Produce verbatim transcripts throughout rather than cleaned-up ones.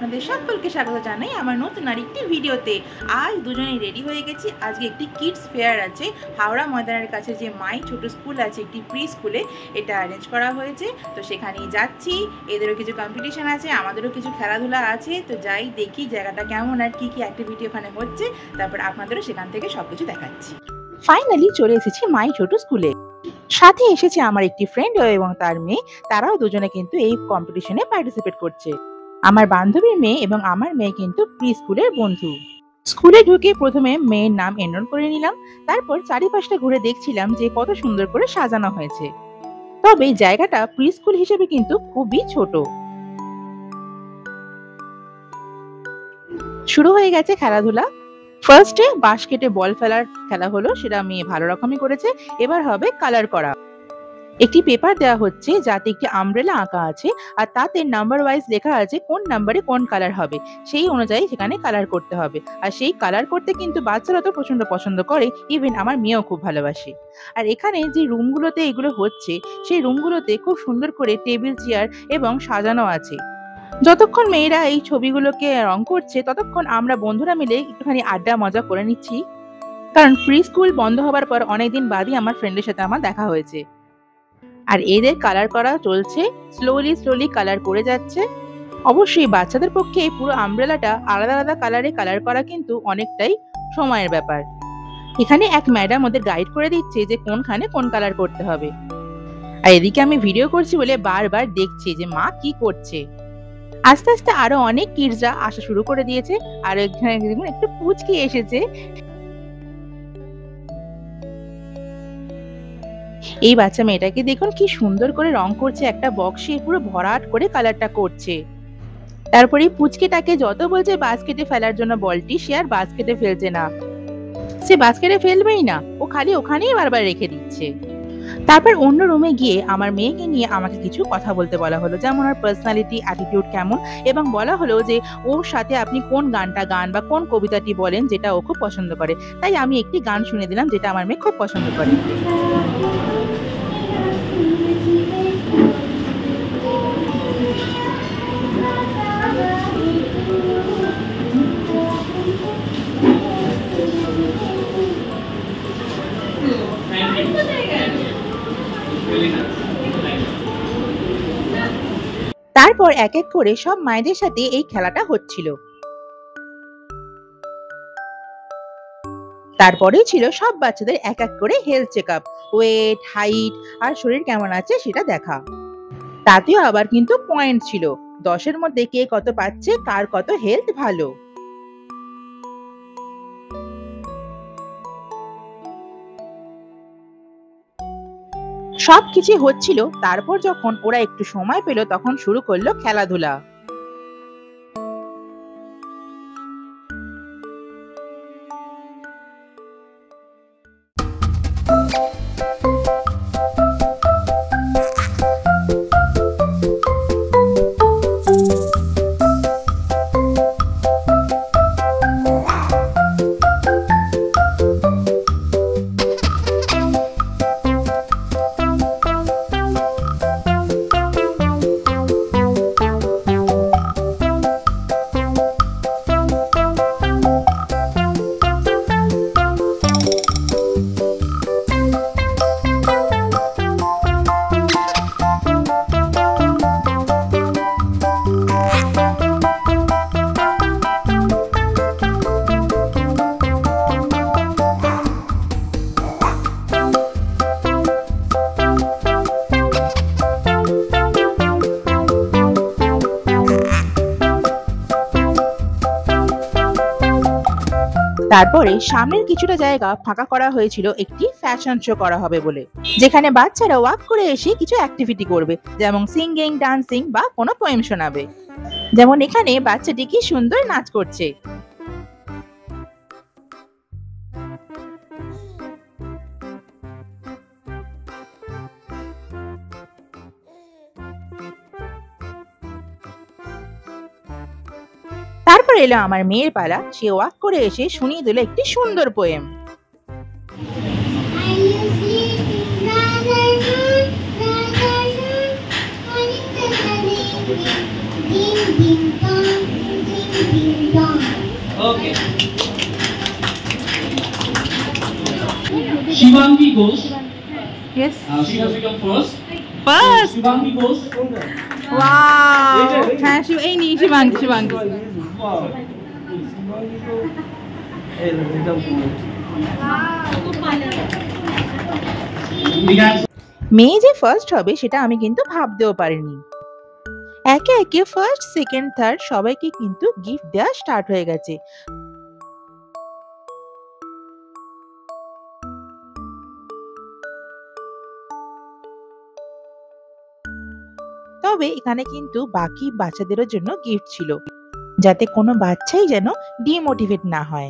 আপনাদের সকলকে স্বাগত জানাই আমার নতুন আরেকটি ভিডিওতে। আজ দুজনেই রেডি হয়ে গেছি। আজকে একটি কিডস ফেয়ার আছে হাওড়া ময়দানের কাছে, যে মাই ছোট স্কুল আছে একটি প্রি স্কুলে, এটা অ্যারেঞ্জ করা হয়েছে। তো সেখানেই যাচ্ছি। এদেরও কিছু কম্পিটিশন আছে, আমাদেরও কিছু খেলাধুলা আছে। তো যাই দেখি জায়গাটা কেমন আর কি কি অ্যাক্টিভিটি ওখানে হচ্ছে, তারপর আপনাদেরও সেখান থেকে সব কিছু দেখাচ্ছি। ফাইনালি চলে এসেছি মাই ছোট স্কুলে। সাথে এসেছে আমার একটি ফ্রেন্ড এবং তার মেয়ে। তারাও দুজনে কিন্তু এই কম্পিটিশনে পার্টিসিপেট করছে। আমার বান্ধবীর মেয়ে এবং আমার মেয়ে কিন্তু প্রি স্কুলের বন্ধু। স্কুলে ঢুকে প্রথমে মেয়ের নাম এনরোল করে নিলাম। তারপর চারিপাশটা ঘুরে দেখছিলাম যে কত সুন্দর করে সাজানো হয়েছে। তবে জায়গাটা প্রি স্কুল হিসেবে কিন্তু খুবই ছোট। শুরু হয়ে গেছে খেলাধুলা। ফার্স্টে বাস্কেটে বল ফেলার খেলা হলো, সেটা মেয়ে ভালো রকমই করেছে। এবার হবে কালার করা। একটি পেপার দেওয়া হচ্ছে যাতে একটি আমব্রেলা আঁকা আছে, আর তাতে নাম্বার ওয়াইজ লেখা আছে কোন নাম্বারে কোন কালার হবে, সেই অনুযায়ী সেখানে কালার করতে হবে। আর সেই কালার করতে কিন্তু বাচ্চারা তো প্রচন্ড পছন্দ করে, ইভেন আমার মেয়েও খুব ভালোবাসে। আর এখানে যে রুমগুলোতে এগুলো হচ্ছে, সেই রুমগুলোতে খুব সুন্দর করে টেবিল চেয়ার এবং সাজানো আছে। যতক্ষণ মেয়েরা এই ছবিগুলোকে রং করছে, ততক্ষণ আমরা বন্ধুরা মিলে একটুখানি আড্ডা মজা করে নিচ্ছি। কারণ প্রি স্কুল বন্ধ হবার পর অনেকদিন বাদই আমার ফ্রেন্ডের সাথে আমার দেখা হয়েছে। আর এদের কালার করা চলছে, স্লোলি স্লোলি কালার করে যাচ্ছে। অবশ্যই বাচ্চাদের পক্ষে পুরো আমব্রেলাটা আলাদা আলাদা কালারে কালার করা কিন্তু অনেকটাই সময়ের ব্যাপার। এখানে এক ম্যাডাম ওদের গাইড করে দিচ্ছে যে কোনখানে কোন কালার করতে হবে। আর এদিকে আমি ভিডিও করছি বলে বারবার দেখছি যে মা কি করছে। আস্তে আস্তে আরো অনেক কিডসরা আসা শুরু করে দিয়েছে। আর এখানে দেখুন একটু পুচকি এসেছে। এই বাচ্চা মেয়েটাকে দেখুন কি সুন্দর করে রং করছে, একটা বক্সে পুরো ভরাট করে কালারটা করছে। তারপরে পুচকিটাকে যত বলছে বাস্কেটে ফেলার জন্য বলটি, সে আর বাস্কেটে ফেলছে না। সে বাস্কেটে ফেলবেই না, ও খালি ওখানেই বারবার রেখে দিচ্ছে। তারপর অন্য রুমে গিয়ে আমার মেয়েকে নিয়ে আমাকে কিছু কথা বলতে বলা হলো, যেমন ওর পার্সোনালিটি, অ্যাটিটিউড কেমন, এবং বলা হলো যে ওর সাথে আপনি কোন গানটা গান বা কোন কবিতাটি বলেন যেটা ও খুব পছন্দ করে। তাই আমি একটি গান শুনে দিলাম যেটা আমার মেয়ে খুব পছন্দ করে। তারপর এক এক করে সব মায়েদের সাথে এই খেলাটা হচ্ছিল। তারপরে ছিল সব বাচ্চাদের এক এক করে health check up, weight, height আর শরীর কেমন আছে সেটা দেখা। তাতেও আবার কিন্তু পয়েন্ট ছিল, দশের মধ্যে কে কত পাচ্ছে, কার কত হেলথ ভালো। সবকিছু হচ্ছিল। তারপর যখন ওরা একটু সময় পেল, তখন শুরু করলো খেলাধুলা। তারপরে সামনের কিছুটা জায়গা ফাঁকা করা হয়েছিল একটি ফ্যাশন শো করা হবে বলে, যেখানে বাচ্চারা ওয়াক করে এসে কিছু অ্যাক্টিভিটি করবে, যেমন সিঙ্গিং, ডান্সিং বা কোনো পোয়েম শোনাবে। যেমন এখানে বাচ্চাটি কি সুন্দর নাচ করছে। তারপর এলো আমার মেয়ের পালা। সে ওয়াক করে এসে শুনিয়ে দিল একটি সুন্দর poem. Okay. Shivangi goes. Yes. Uh, she has become first. First. So, Shivangi goes. Wow. হ্যাঁ শিব এই নি শিবাঙ্গি শিবাঙ্গি মেয়ে যে ফার্স্ট হবে সেটা আমি কিন্তু ভাবতেও পারিনি। একে একে ফার্স্ট সেকেন্ড থার্ড সবাইকে কিন্তু গিফট দেওয়া স্টার্ট হয়ে গেছে। তবে এখানে কিন্তু বাকি বাচ্চাদেরও জন্য গিফট ছিল, যাতে কোনো বাচ্চাই যেন ডিমোটিভেট না হয়।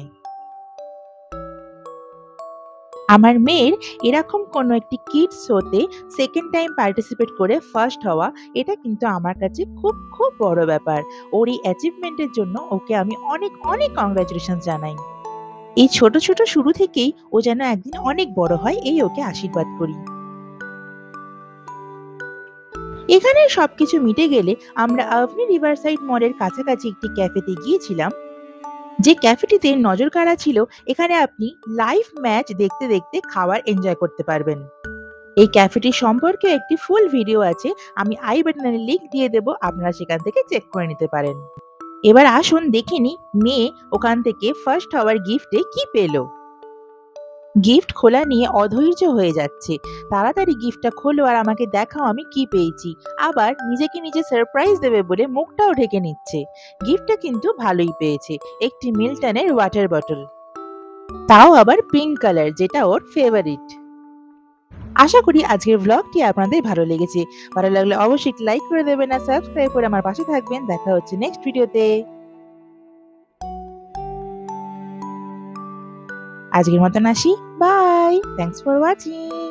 আমার মেয়ের এরকম কোনো একটি কিডস শোতে সেকেন্ড টাইম পার্টিসিপেট করে ফার্স্ট হওয়া, এটা কিন্তু আমার কাছে খুব খুব বড় ব্যাপার। ওর এই অ্যাচিভমেন্টের জন্য ওকে আমি অনেক অনেক কংগ্রাচুলেশন জানাই। এই ছোট ছোট শুরু থেকেই ও যেন একদিন অনেক বড় হয়, এই ওকে আশীর্বাদ করি। এখানে সবকিছু মিটে গেলে আমরা আভনি রিভারসাইড মলের কাছাকাছি একটি ক্যাফেতে গিয়েছিলাম, যে ক্যাফেটিতে নজর কাড়া ছিল এখানে আপনি লাইভ ম্যাচ দেখতে দেখতে খাবার এনজয় করতে পারবেন। এই ক্যাফেটি সম্পর্কে একটি ফুল ভিডিও আছে, আমি আই বাটনে লিংক দিয়ে দেব, আপনারা সেখান থেকে চেক করে নিতে পারেন। এবার আসুন দেখিনি মেয়ে ওখান থেকে ফার্স্ট হওয়ার গিফটে কি পেল। গিফট খোলা নিয়ে অধৈর্য হয়ে যাচ্ছে, তাড়াতাড়ি গিফটটা খোলো আর আমাকে দেখাও আমি কি পেয়েছি। আবার নিজেকে নিজে সারপ্রাইজ দেবে বলে মুখটাও ঢেকে নিচ্ছে। গিফটটা কিন্তু ভালোই পেয়েছে, একটি মিল্টনের ওয়াটার বটল, তাও আবার পিঙ্ক কালার, যেটা ওর ফেভারিট। আশা করি আজকের ব্লগটি আপনাদের ভালো লেগেছে। ভালো লাগলে অবশ্যই লাইক করে দেবেন আর সাবস্ক্রাইব করে আমার পাশে থাকবেন। দেখা হচ্ছে নেক্সট ভিডিওতে। আজকের মতন আসি, বাই, থ্যাঙ্কস ফর ওয়াচিং।